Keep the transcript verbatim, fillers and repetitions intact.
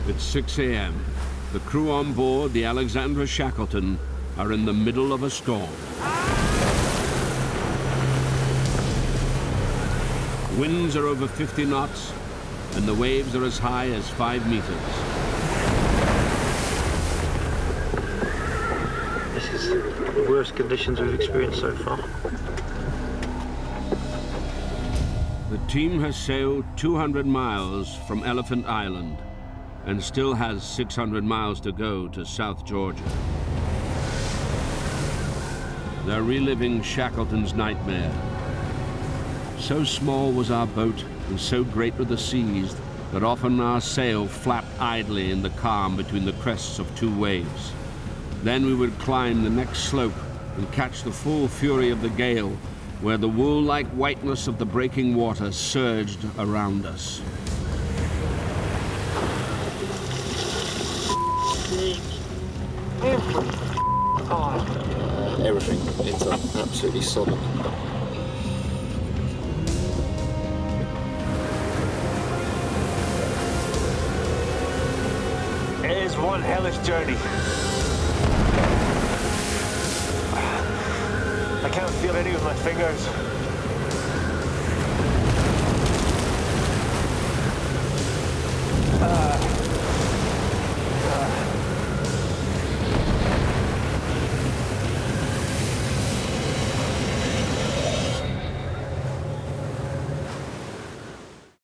It's six A M The crew on board the Alexandra Shackleton are in the middle of a storm. Winds are over fifty knots, and the waves are as high as five meters. This is the worst conditions we've experienced so far. The team has sailed two hundred miles from Elephant Island and still has six hundred miles to go to South Georgia. They're reliving Shackleton's nightmare. So small was our boat and so great were the seas that often our sail flapped idly in the calm between the crests of two waves. Then we would climb the next slope and catch the full fury of the gale, where the wool-like whiteness of the breaking water surged around us. Uh, everything ends up absolutely solid. It is one hellish journey. I can't feel any of my fingers.